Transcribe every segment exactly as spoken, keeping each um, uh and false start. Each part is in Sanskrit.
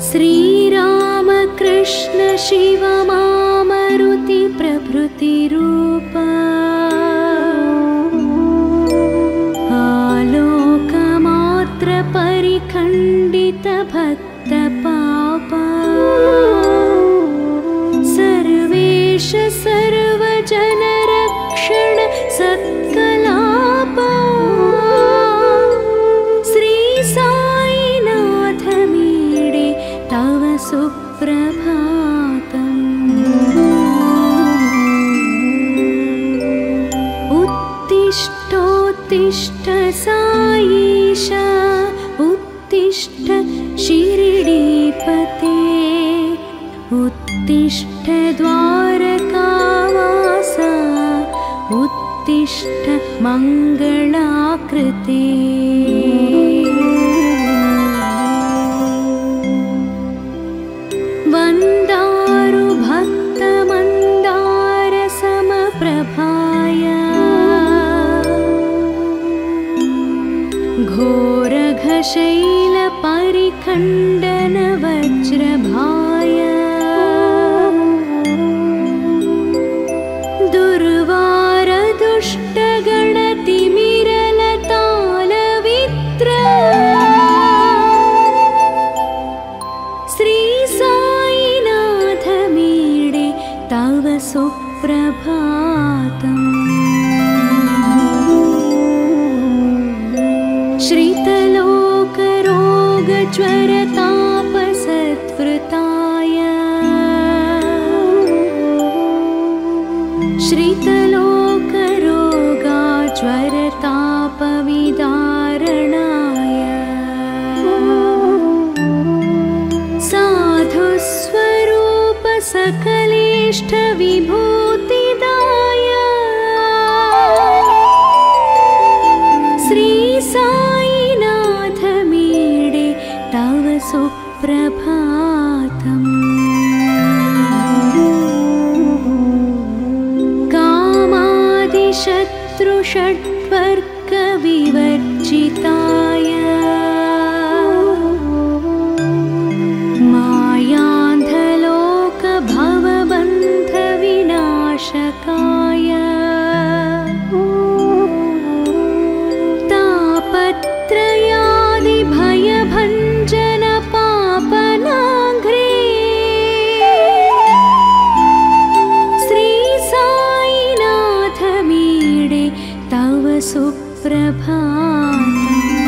श्रीराम कृष्ण शिव मामरुति प्रभृति रूप आलोकमात्र परिखण्डित भक्त पाप सर्वेश सर्वजन रक्षण सत्कलाप श्री साईनाथ मीडे तव सुप्रभातम् उत्तिष्ठोत्तिष्ठ साईश उत्तिष्ठ शिरडीपते उत्तिष्ठ द्वारकावास उत्तिष्ठ मङ्गलाकृते वन्दारु भक्तमन्दार समप्रभाय घोरघशैल परिखण्डन वज्रभाय दुर्वार दुष्टगणतिमिरलतालवित्र श्री साईनाथ मीडे तव सुप्रभातम् श्रितलोकरोगज्वरतापसत्वृताय श्रितलोकरोगाज्वरतापविदारणाय साधुस्वरूप सकलेष्ठ विभूतिदाय श्री साईनाथ मीडे तव सुप्रभातम् कामादिशत्रुषट्वर्गविवर्जिताय मायान्धलोकभवबन्धविनाशकाय तापत्रयादिभयभञ्जन पापनाघ्रे श्री साईनाथ मीडे तव सुप्रभातम्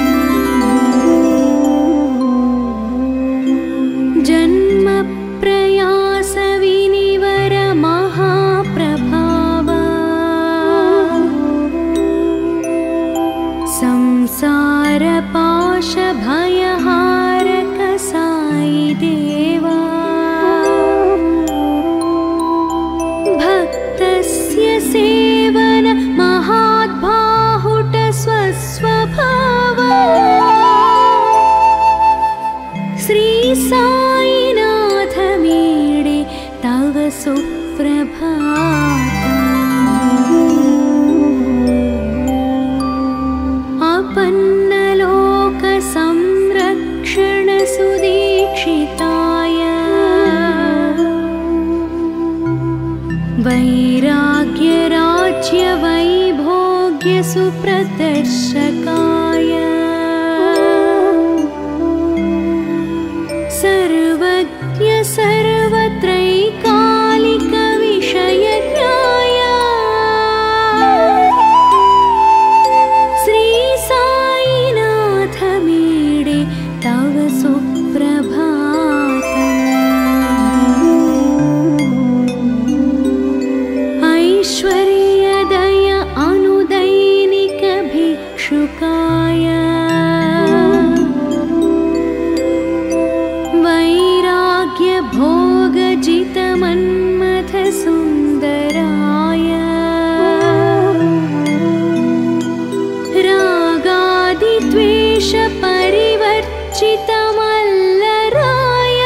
जन्म प्रयास विनिवर महाप्रभाव संसार पाश भयहारक साई देवा भक्तस्य सेवन महाद्बाहुट स्वस्वभाव श्री साईनाथ मीडे तव सुप्रभातम् अपन्नलोक संरक्षण सुदीक्षिताय वैराग्य राज्य वैभोग्य सुप्रदर्शकाय सर्वज्ञ सर्वत्रैकालिक विषयज्ञाय श्री साईनाथ मीडे तव सुप्रभातम् ऐश्वर्यदय अनुदैनिक भिक्षुकाय वैराग्य भोगजित मन्मथ सुन्दराय रागादिद्वेष परिवर्जित मल्लराय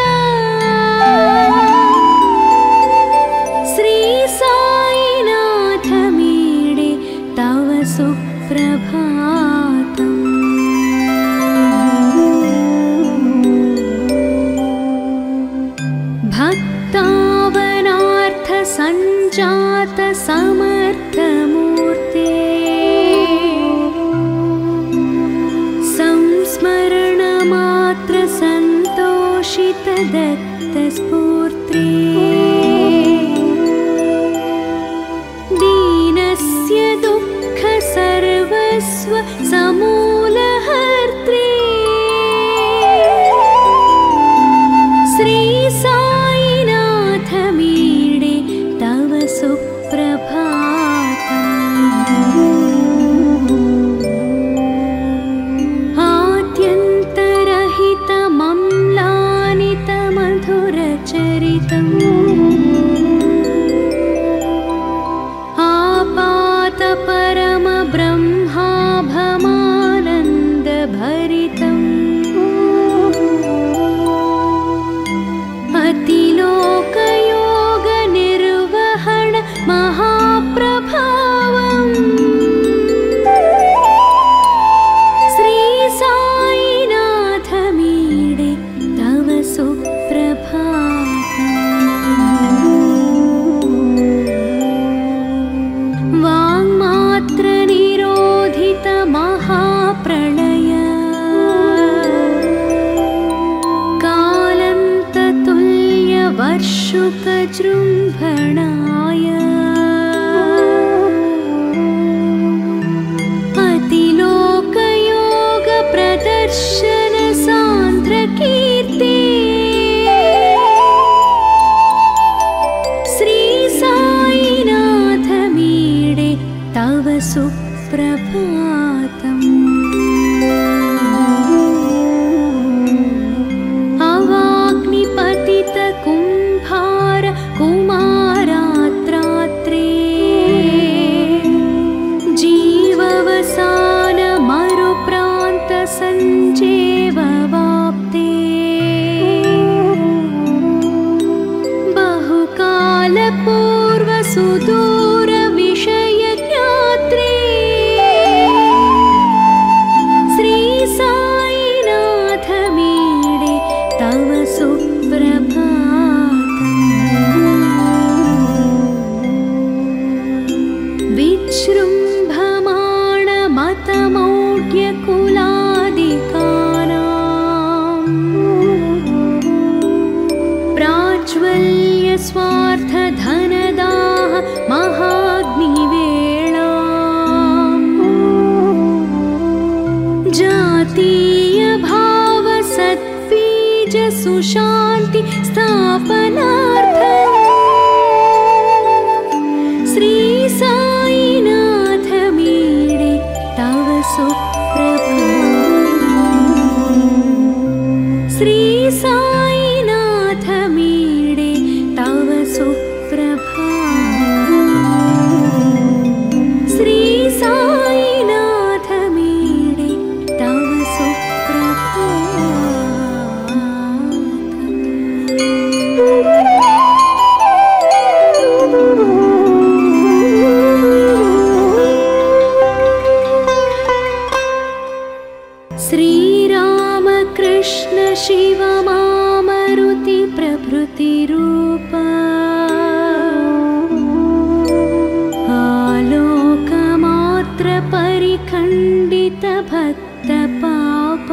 श्री साईनाथ मीडे तव सुप्रभातम् सर्वस्व समूलहर्त्री श्री साईनाथ मीडे तव सुप्रभातम् आद्यन्तरहितमम्लानितमधुरचरितम् परम ब्रह्माभमानन्द भरितम् अतिलोकयोग निर्वहण महाप्रभावम् श्री साईनाथ मीडे तव सुप्रभातम् निरोधित महाप्रलय कालन्ततुल्य वर्षुकजृम्भणाय अतिलोकयोग प्रदर्शन सान्द्रकीर्ति श्री साईनाथ मीडे तव सुप्रभातम् अवाग्निपतित कुम्भार कुमारात्रात्रे जीववसान मरुप्रान्त सञ्जेववाप्ते बहुकालपूर्व सुदूर विषय ज्ञात्रे श्री साईनाथ मीडे तव सुप्रभातम् विजृम्भमाण मतमौढ्यकुलादिकानां प्राज्वल्य स्वार्थ धनदाह महाग्निवेलाम् जातीय भाव सद्बीज सुशान्ति स्थापनार्थम् श्री साईनाथ मीडे तव सुप्रभातम् श्री साईनाथ मीडे तव सुप्रभातम् श्री साईनाथ मीडे तव सुप्रभातम् श्रीराम कृष्ण शिव मामरुति प्रभृति रूप आलोकमात्र परिखण्डित भक्त पाप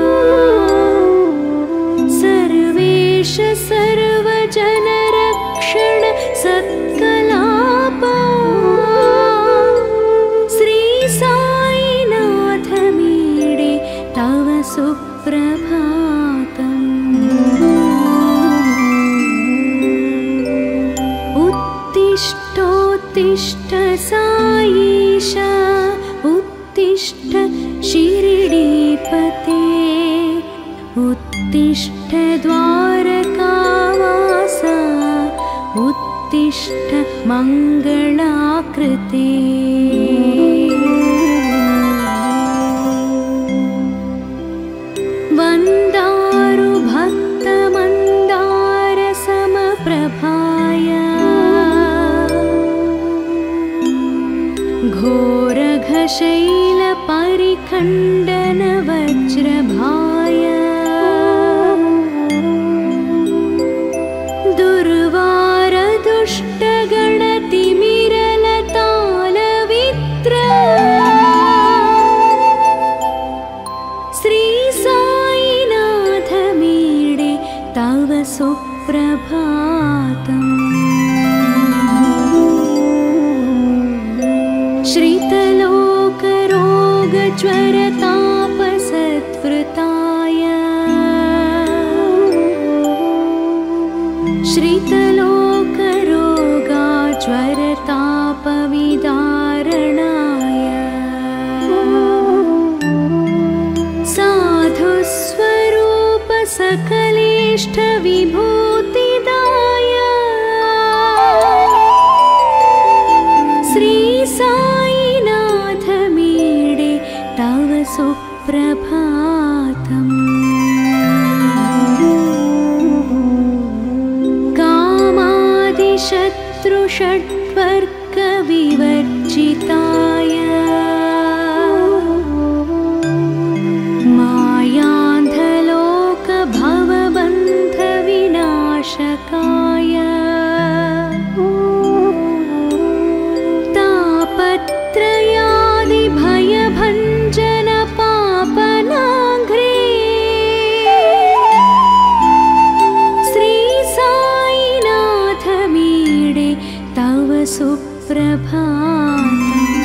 सर्वेश सर्वजन रक्षण सत्कलाप श्री साईनाथ मीडे तव सुप्रभातम् उत्तिष्ठोत्तिष्ठ साईश उत्तिष्ठ शिरडीपते उत्तिष्ठ द्वारकावास उत्तिष्ठ मङ्गलाकृते वन्दारु भक्तमन्दार समप्रभाय घोरघशैल परिखण्डन वज्रभाय दुर्वार दुष्टगणतिमिरलतालवित्र श्री साईनाथ मीडे तव सुप्रभातम् श्रितलोक ज्वरतापसत्वृताय श्रितलोकरोगा ज्वरतापविदारणाय साधुस्वरूप सकलेष्टविभूतिदाय श्री साईनाथ मीडे तव सुप्रभातम्। कामादिशत्रुषड्वर्गविवर्जिताय मायान्धलोकभवबन्धविनाशकाय तापत्रयादिभयभञ्जनपापनाघ्रे श्री साईनाथ मीडे तव सुप्रभातम्।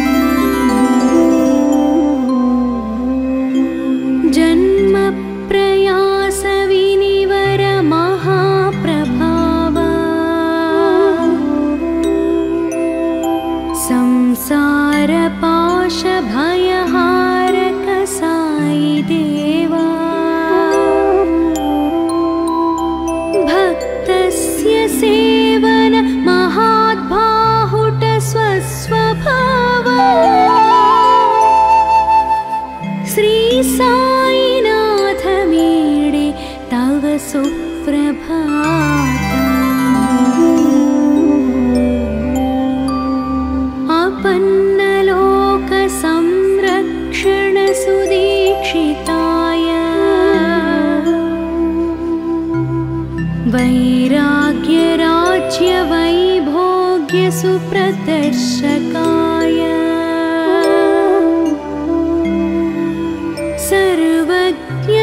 जन्मप्रयासविनिवर महाप्रभाव संसारपाशभयहारक साई देवा भक्तस्य सेवन महाद्बाहुट स्वस्वभाव श्री साईनाथ मीडे तव सुप्रभातम्। अपन्नलोकसंरक्षणसुदीक्षिताय वैराग्यराज्यवैभोग्यसुप्रदर्शकाय सर्वज्ञ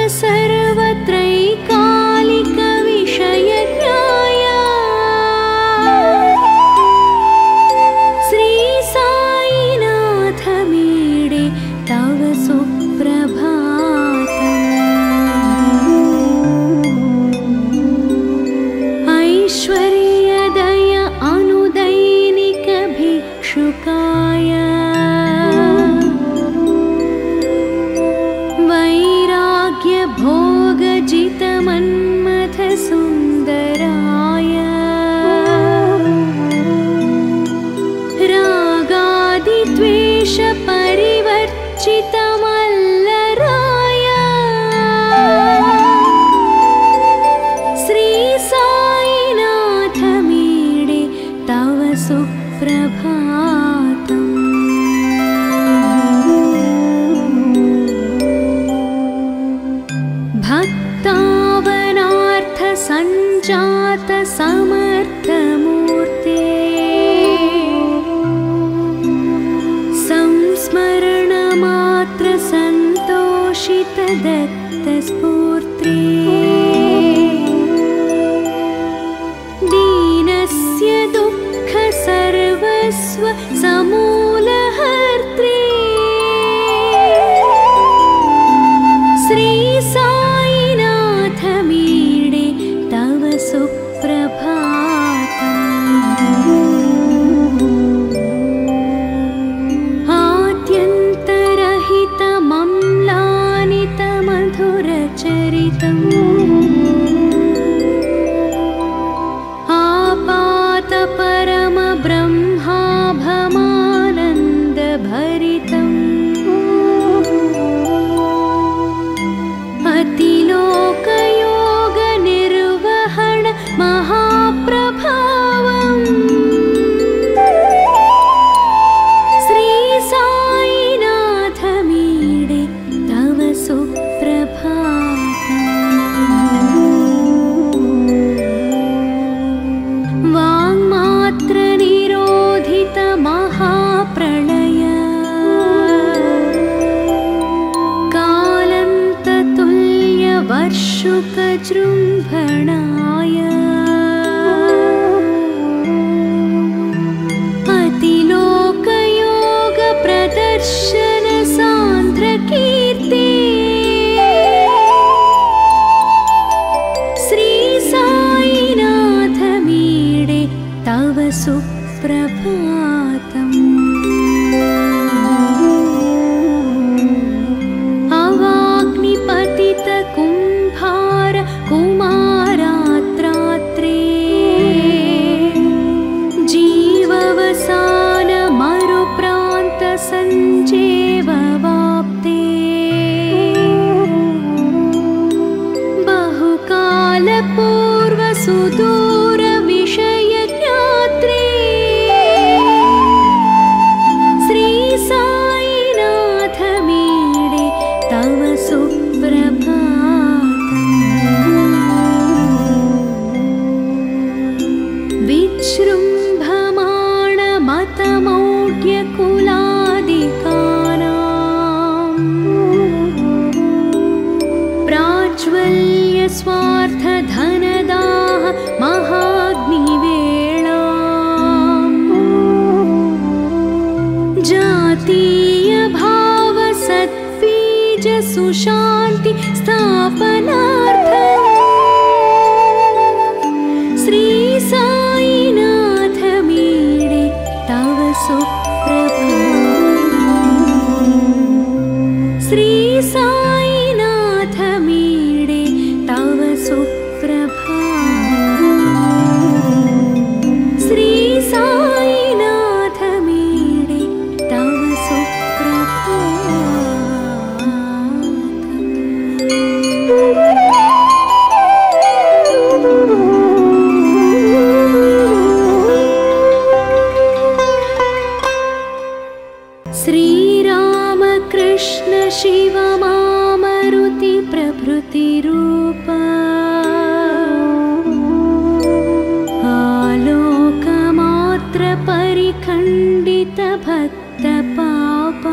सर्वत्रैकालिकविषयज्ञाय श्री साईनाथ मीडे तव सुप्रभातम्। ऐश्वर्यदय अनुदैनिक भिक्षुकाय वैराग्य भोगजितमन्मथ सुन्दराय रागादिद्वेष परिवर्जितमल्लराय श्री साईनाथ मीडे तव सुप्रभातम्। भक्तावनार्थ संजात समर्थमूर्ते संस्मरण मात्र संतोषित दत्त स्फूर्त्रे दीनस्य दुःख सर्वस्व समूलहर्त्रे श्री साईनाथ मीडे तव सुप्रभातम्। आद्यन्तरहितमम्लानितमधुरचरितम् आपातपरमब्रह्माभमानन्दभरितम् अतिलोकयोगनिर्वहण महाप्रभावम् श्री साईनाथ मीडे तव सुप्रभातम्। वाङ्मात्रनिरोधित महाप्रलय कालन्ततुल्यवर्षुकजृम्भणाय अतिलोकयोगप्रदर्शन सान्द्र कीर्ते श्री साईनाथ मीडे तव सुप्रभातम् अवाग्निपतित कुम्भार कुमारात्रात्रे जीववसान मरुप्रान्त सञ्चेववाप्ते बहुकालपूर्व सुदूर विषयज्ञात्रे श्री साईनाथ मीडे तव सुप्रभातम् विजृम्भमाण मतमौढ्यकुलादिकानां प्राज्वल्य स्वार्थ धनदाह महाग्निवेळाम् जातीय भाव सद्बीज सुशान्ति स्थापनार्थम् श्री साईनाथ मीडे तव सुप्रभातम् श्री साईनाथ मीडे तव सुप्रभातम् श्री साईनाथ मीडे तव सुप्रभातम् श्रीराम कृष्ण शिव मामरुति प्रभृति रूप आलोकमात्र परिखण्डित भक्त पाप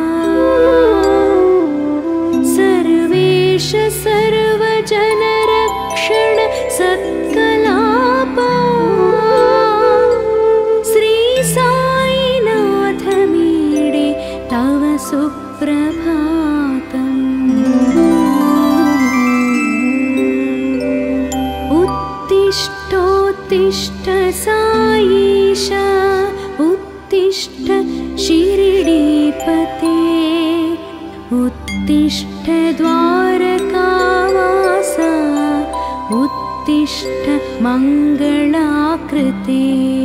सर्वेश सर्वजन रक्षण सत्कलाप श्री साईनाथ मीडे तव सुप्रभातम् उत्तिष्ठोत्तिष्ठ साईश उत्तिष्ठ शिरडीपते उत्तिष्ठ द्वारकावास उत्तिष्ठ मङ्गलाकृते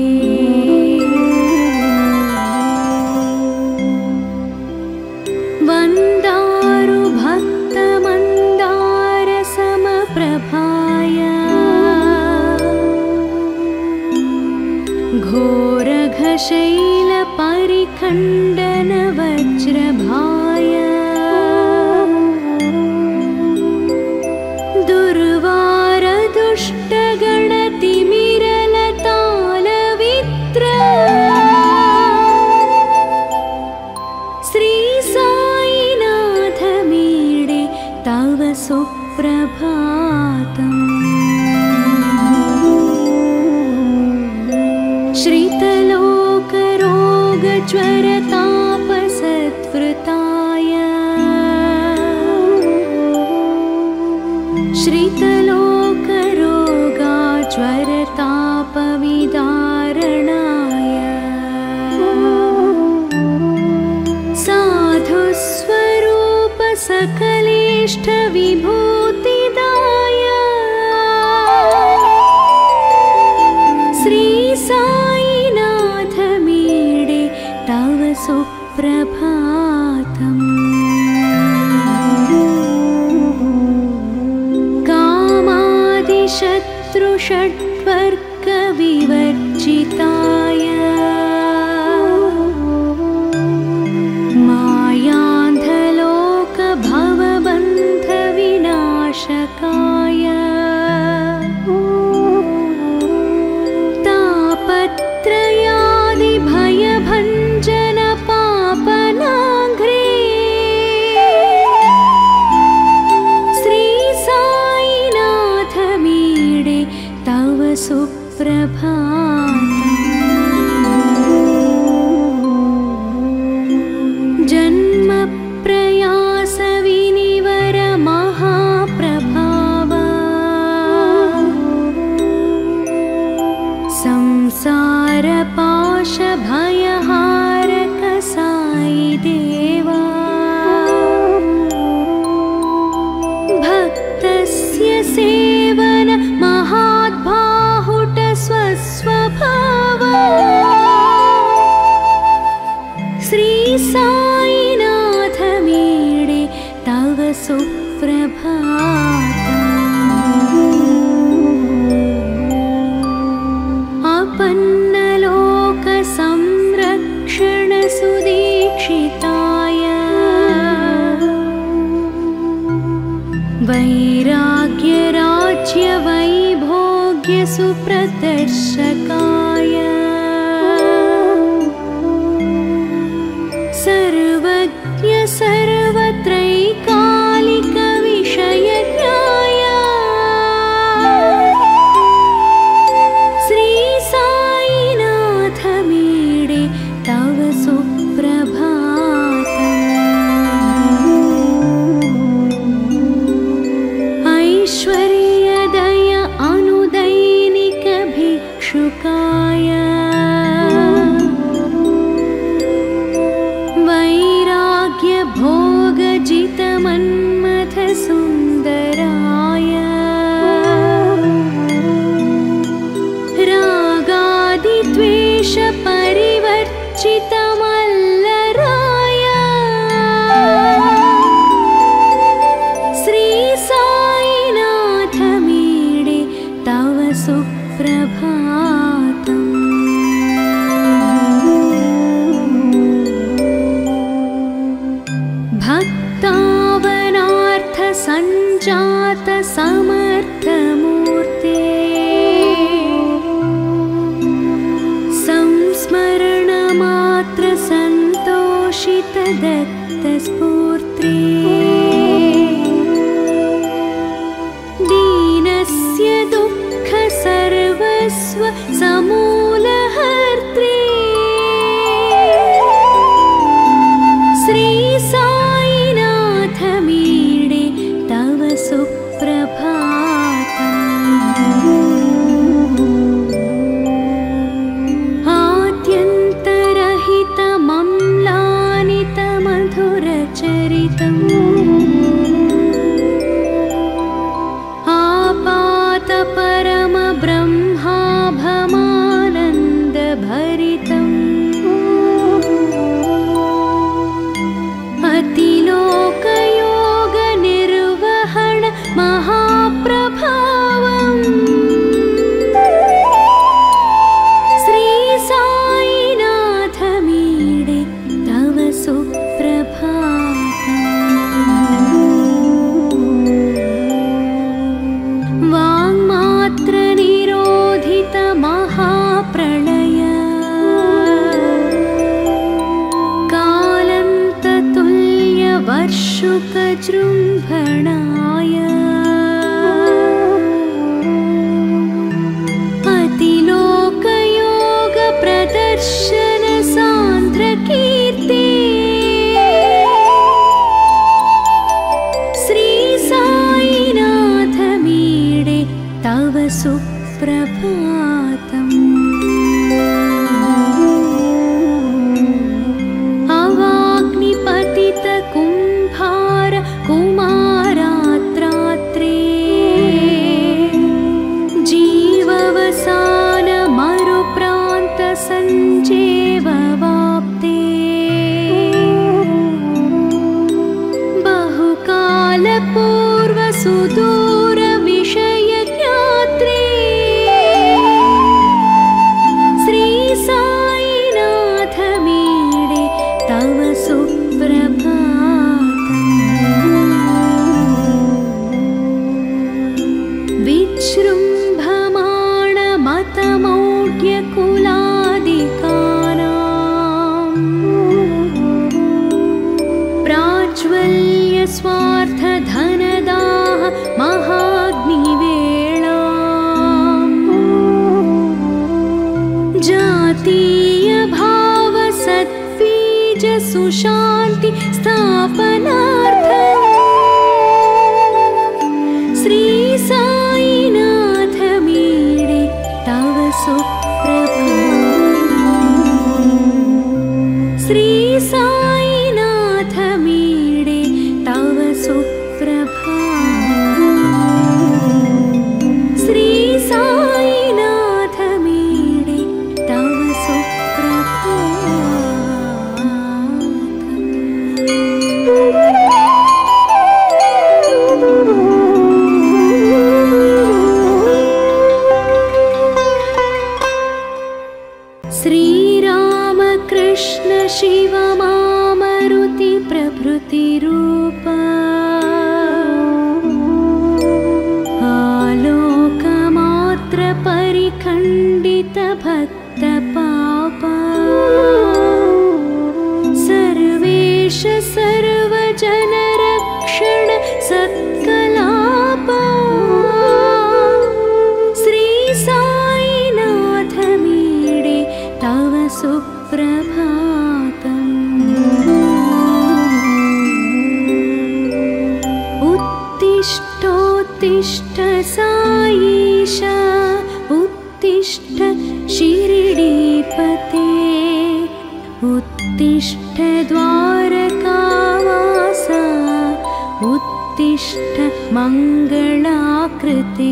वन्दारु भक्तमन्दार समप्रभाय घोरघशैल परिखण्डन वज्रभाय दुर्वार दुष्टगणतिमिरलतालवित्र श्री साईनाथ मीडे तव सुप्रभातम् श्रितलोकरोगज्वरतापसत्वृताय श्रितलोकरोगाज्वरतापविदारणाय साधुस्वरूप सकलेष्ठ विभूतिदाय श्री साईनाथ मीडे तव सुप्रभातम् कामादिशत्रुषड्वर्गविवर्जिताय मायान्धलोकभवबन्धविनाशकाय तापत्रयादिभयभञ्जन पापनाघ्रे श्री साईनाथ मीडे तव सुप्रदर्शकाय सर्वज्ञ सर्वत्रैकालिक विषयज्ञाय श्री साईनाथ मीडे तव सुप्रभातम्। ऐश्वर्यदय अनुदैनिक भिक्षुकाय वैराग्य भोगजित मन्मथ सुन्दराय रागादि द्वेष परिवर्जित मल्लराय श्री साईनाथ मीडे तव सुप्रभातम्। भक्तावनार्थ संजात समर्थ मूर्ते संस्मरण मात्र संतोषित दत्त स्फूर्ते दीनस्य दुःख सर्वस्व समूलहर्त्रे श्री साईनाथ मीडे तव सुप्रभातम्। आद्यन्तरहित मम्लानित मधुरचरितम् आपात परम ब्रह्माभमानन्द भरितम् अतिलोकयोग निर्वहण महाप्रभावम् श्री साईनाथ मीडे तव सुप्रभातम्। वाङ्मात्र निरोधित महाप्रलय कालन्ततुल्य वर्षुक जृम्भणाय अतिलोकयोग प्रदर्शन सान्द्र कीर्ते श्री साईनाथ मीडे तव सुप्रभातम्। अवाग्निपतित कुम्भार कुमारात्रात्रे जीववसान मरुप्रान्त सञ्जेववाप्ते बहुकाल पूर्व सुदूर विषय ज्ञात्रे श्री साईनाथ मीडे तव सुप्रभातम्। विजृम्भमाण मतमौढ्य कुलादिकानां प्राज्वल्य स्वार्थ धनदाह महाग्निवेलाम् जातीय भाव सद्बीज सुशान्ति स्थापनार्थम् श्री साईनाथ मीडे तव सुप्रभातम्। श्री साईनाथ मीडे तव सुप्रभातम्। श्री साईनाथ मीडे तव सुप्रभातम्। उत्तिष्ठ साईश उत्तिष्ठ शिरडीपते उत्तिष्ठ द्वारकावास उत्तिष्ठ मङ्गलाकृते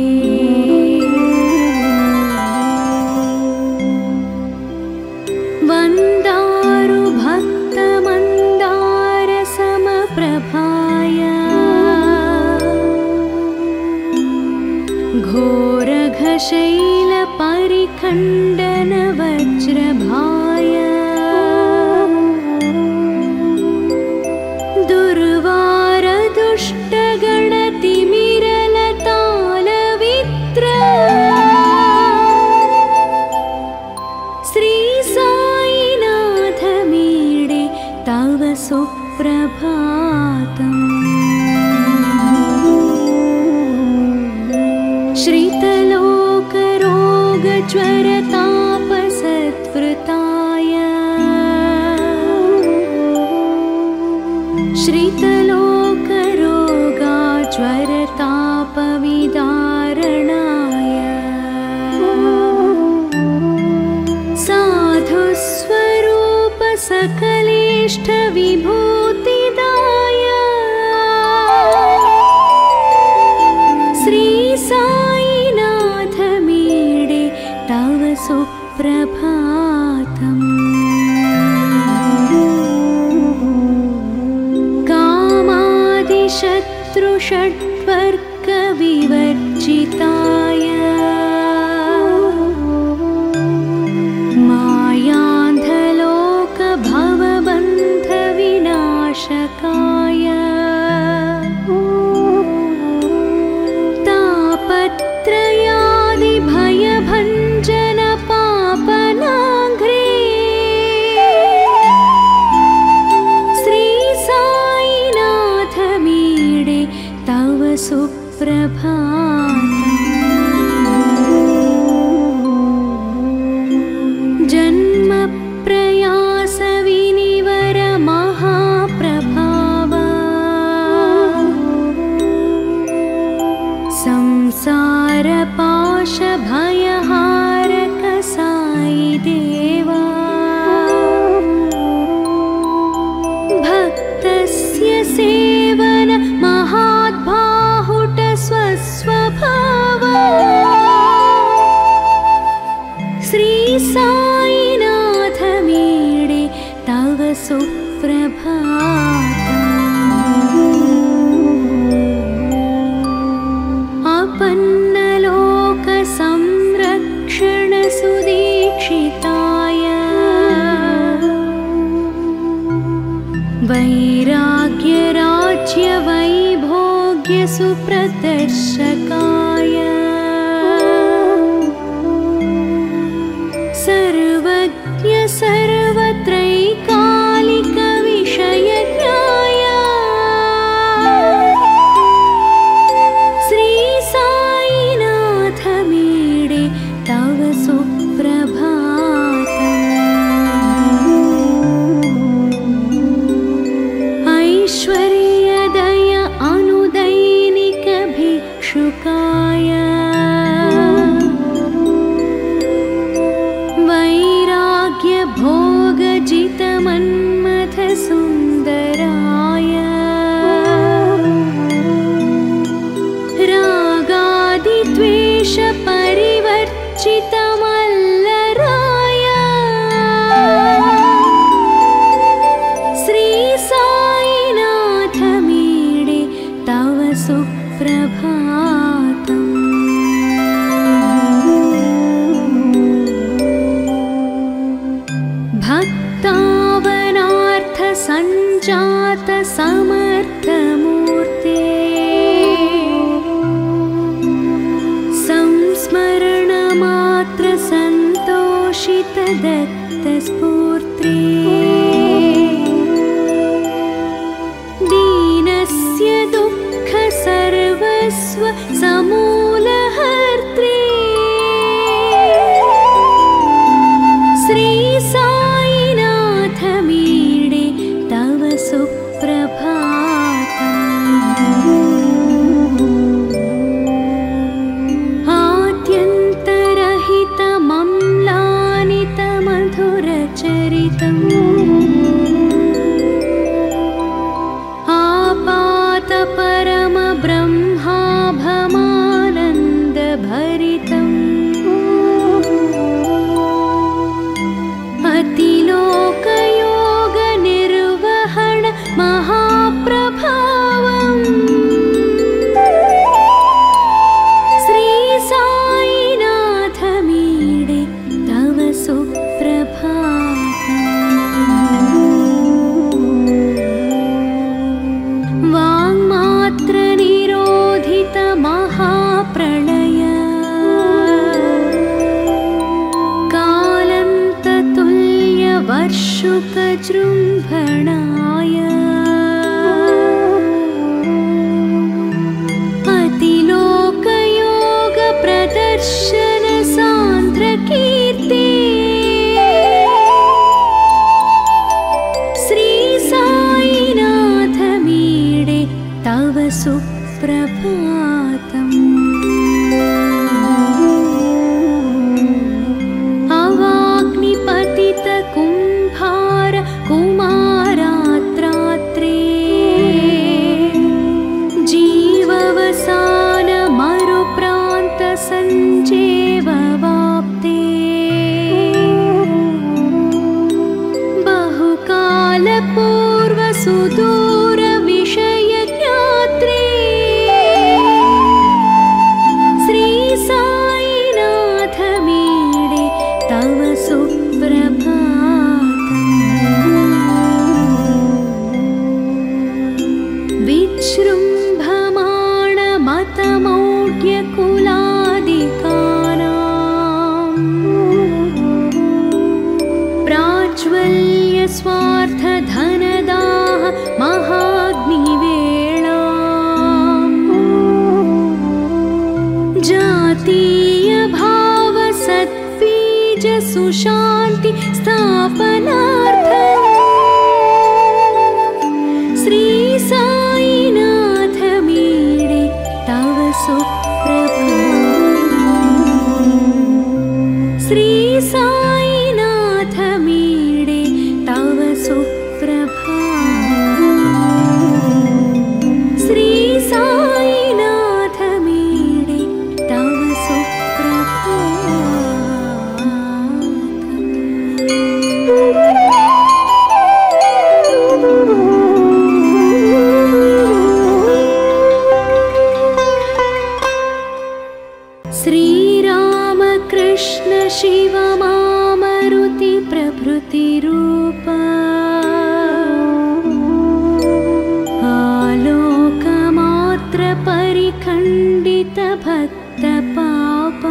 वन्दारु भक्तमन्दार समप्रभाय घोरघशैल परिखण्डन वज्रभाय दुर्वार दुष्टगणतिमिरलतालवित्र श्री साईनाथ मीडे तव सुप्रभातम् श्रितलोकरोगज्वरतापसत्वृताय श्रितलोकरोगाज्वरतापविदारणाय साधुस्वरूप सकलेष्टविभूतिदाय श्री साईनाथ मीडे तव सुप्रभातम् कामादिशत्रुषट्वर्गविवर्जिताय मायान्धलोकभवबन्धविनाशकाय तापत्रयादिभयभञ्जन पापनाघ्रे श्री साईनाथ मीडे तव सुप्रभातम् जन्म प्रयास विनिवर महाप्रभाव संसार पाश भयहारक साई देवा भक्तस्य सेवन महाद्बाहुट स्वस्वभाव श्री साईनाथ मीडे तव सुप्रभातम् अपन्नलोक संरक्षण सुदीक्षिताय वैराग्य राज्य वैभोग्य सुप्रदर्शकाय सर्वज्ञ सर्वत्रैकालिक विषयज्ञाय श्री साईनाथ मीडे तव सुप्रभातम् ऐश्वर्यदय अनुदैनिक भिक्षुकाय वैराग्य भोगजित मन्मथ सुन्दराय रागादिद्वेष परिवर्जित मल्लराय श्री साईनाथ मीडे तव सुप्रभातम् भक्तावनार्थ सञ्जात समर्थमूर्ते संस्मरण मात्र सन्तोषित दत्तस्फूर्ते दीनस्य दुःख सर्वस्व समूलहर्त्रे श्री साईनाथ मीडे तव सुप्रभातम् सुप्रभातम्। अवाग्निपतितकुम्भार कुमारात्रात्रे जीववसान मरुप्रान्तसञ्चेववाप्ते बहुकालपूर्वसुदूरविषयज्ञात्रे श्रीसायिनाथ मीडे तव सुप्रभातम्। विजृम्भमाणमतमौढ्यकुलादिकानां प्राज्वल्यस्वार्थधनदाः महाग्निवेळाम् जातीयभावसद्बीजसुशान्ति स्थापनार्थम् श्रीसायिनाथ मीडे तव सुप्रभातम्। श्रीसायिनाथ मीडे तव सुप्रभातम्। श्रीसायिनाथ मीडे तव सुप्रभातम्। श्रीरामकृष्ण शिव मामरुति प्रभृतिरूप आलोकमात्र परिखण्डित भक्तपाप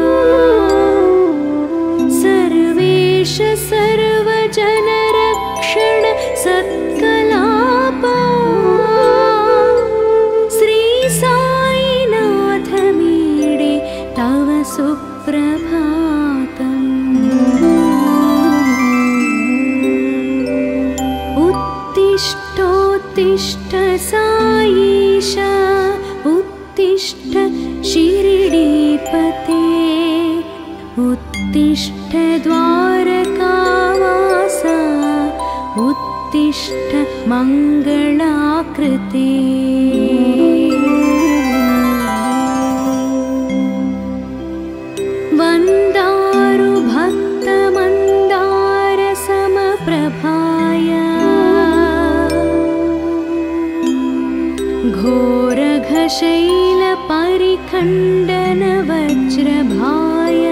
सर्वेश सर्वजनरक्षण सत्कलाप श्रीसायिनाथ मीडे तव सुप्रभातम्। उत्तिष्ठोत्तिष्ठ साईश उत्तिष्ठ शिरिडीपते उत्तिष्ठ द्वारकावास उत्तिष्ठ मङ्गलाकृते। वन्दारु भक्तमन्दार समप्रभाय घोरघशैल परिखण्डन वज्रभाय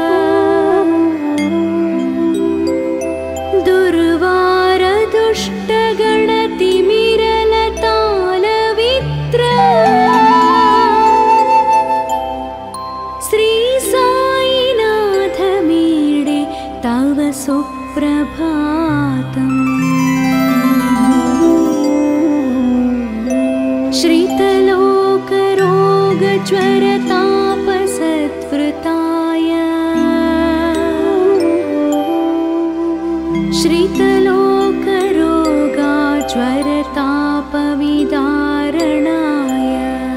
दुर्वार दुष्टगणतिमिरलतालवित्र श्रीसायिनाथ मीडे तव सुप्रभातम्। श्रितलोकरोगज्वरतापसत्वृताय श्रितलोकरोगाज्वरतापविदारणाय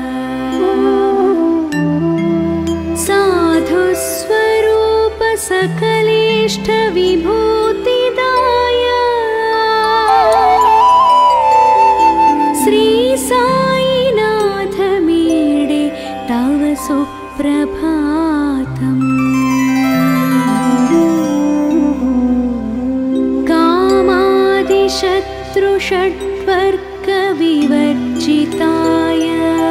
साधुस्वरूप सकलेष्ठ विभूतिदाय श्रीसायिनाथ मीडे तव सुप्रभातम्। कामादिशत्रुषड्वर्गविवर्जिताय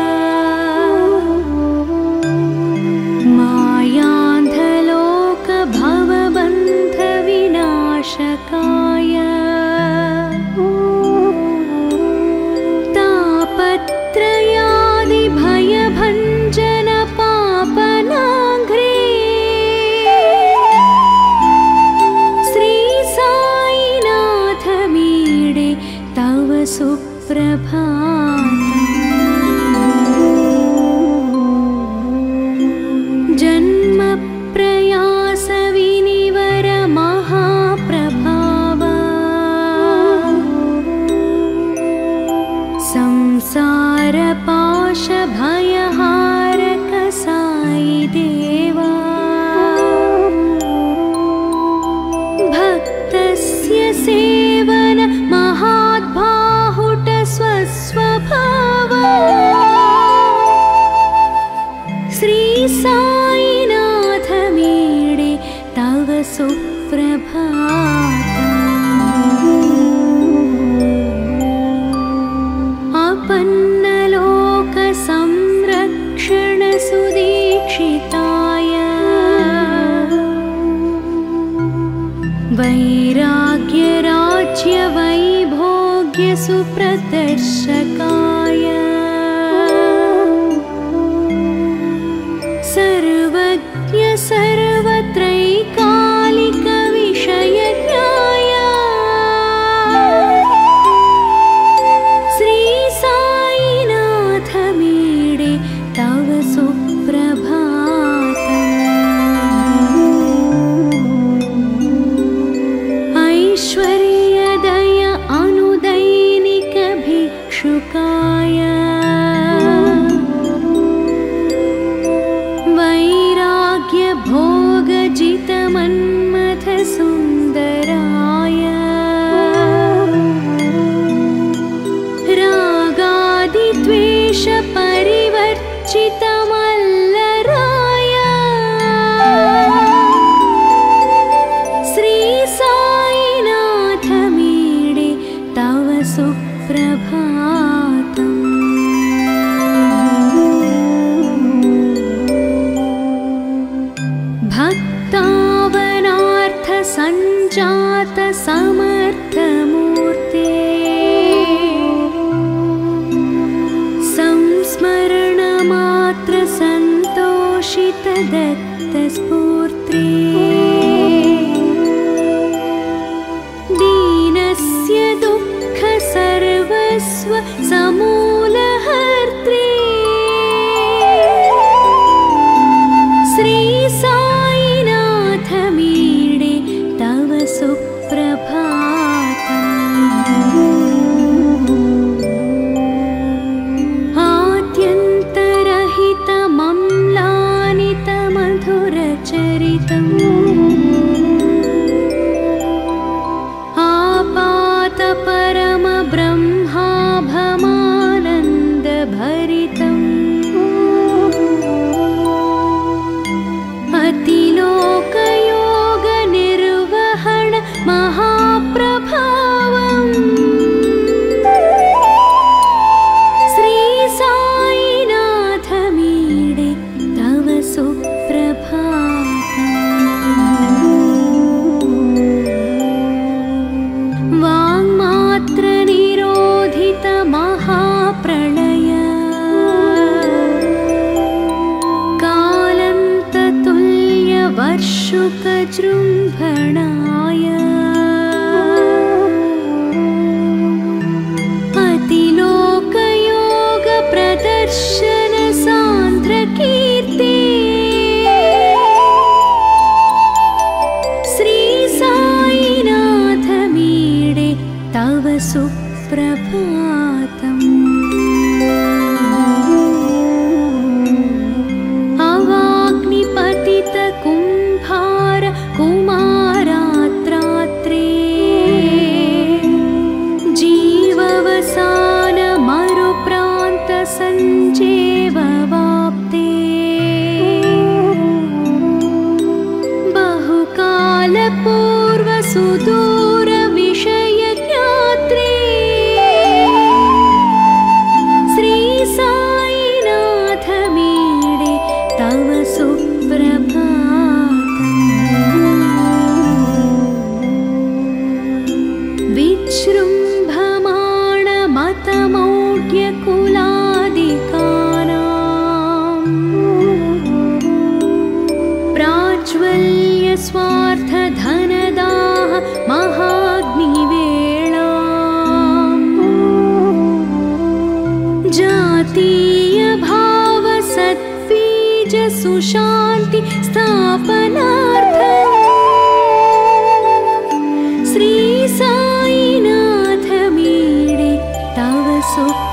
मायान्धलोकभवबन्धविनाशकाय तापत्रयादिभयभञ्जन पापनाघ्रे श्रीसायिनाथ मीडे तव सुप्रभातम्। जन्मप्रयासविनिवर महाप्रभाव संसार पाश भयहारक साई देवा भक्तस्य सेवन महाद्बाहुट स्वस्वभाव श्री साईनाथ मीडे तव सुप्रभातम् अपन्नलोक संरक्षण सुदीक्षिताय वैराग्य राज्य वैभोग्य सुप्रदर्शकाय सर्वज्ञ सर्वत्रैकालिक विषयज्ञाय श्री साईनाथ मीडे तव सुप्रभातम् ऐश्वर्यदय अनुदैनिक भिक्षुकाय वैराग्य भोगजित मन्मथ सुन्दराय रागादि द्वेष परिवर्जित मल्लराय श्री साईनाथ मीडे तव सुप्रभातम् भक्तावनार्थ संजात समर्थ मूर्ते संस्मरण मात्र संतोषित दत्त स्फूर्ते दीनस्य दुःख सर्वस्व समूलहर्त्रे श्री साईनाथ मीडे तव सुप्रभातम् आद्यन्तरहित मम्लानित मधुरचरितम् आपात परम ब्रह्माभमानन्द भरितम् अतिलोकयोग निर्वहण महाप्रभावम् श्री साईनाथ मीडे तव सुप्रभातम् वाङ्मात्र निरोधित महाप्रलय कालन्ततुल्य वर्षुक जृम्भणाय अतिलोकयोग प्रदर्शन सान्द्र कीर्ते श्री साईनाथ मीडे तव सुप्रभातम् अवाग्निपतित कुम्भार कुमारात्रात्रे जीववसान मरुप्रान्त सञ्जेववाप्ते बहुकाल पूर्व सुदूर विषय ज्ञात्रे श्री साईनाथ मीडे तव सुप्रभातम् विजृम्भमाण मतमौढ्य कुलादिकानां प्राज्वल्य स्वार्थ धनदाह महाग्निवेलाम् जातीय भाव सद्बीज सुशान्ति स्थापनार्थम् श्री साईनाथ मीडे तव सुप्रभातम्